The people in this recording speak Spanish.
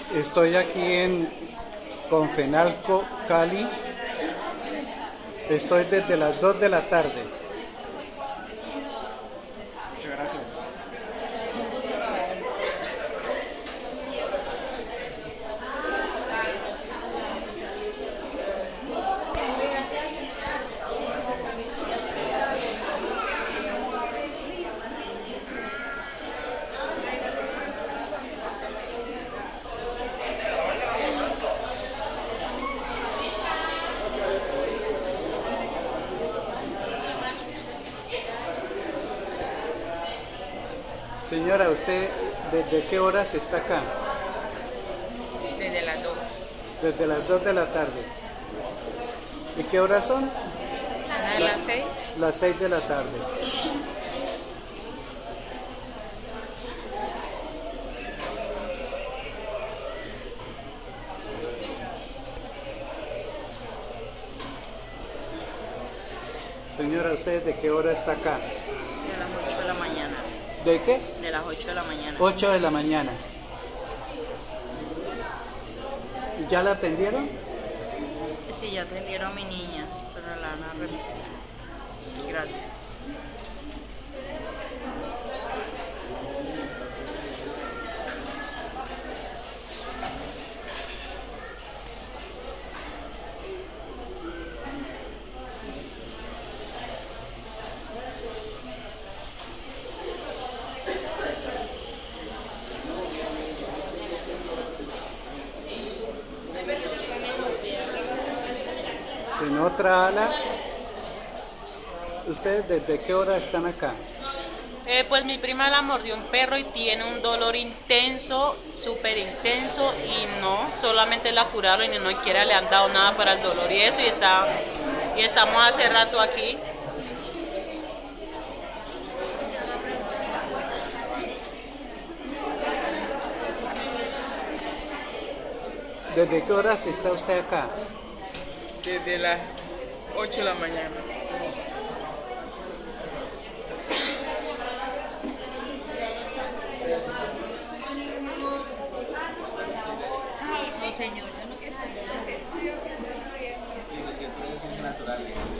Estoy aquí en Confenalco, Cali. Estoy desde las 2 de la tarde. Muchas gracias. Señora, ¿usted desde qué horas está acá? Desde las 2. Desde las 2 de la tarde. ¿Y qué horas son? ¿A las 6? Las 6 de la tarde. Señora, ¿usted de qué hora está acá? De las 8 de la mañana. ¿De qué? De las 8 de la mañana. 8 de la mañana. ¿Ya la atendieron? Sí, ya atendieron a mi niña, pero la van a remitir. Gracias. En otra ala. ¿Ustedes desde qué hora están acá? Pues mi prima la mordió un perro y tiene un dolor intenso, súper intenso, y no, solamente la curaron y no quiera le han dado nada para el dolor y eso, y estamos hace rato aquí. ¿Desde qué horas está usted acá? Desde las 8 de la mañana. No, señor, yo no quiero. Dice que esto es natural.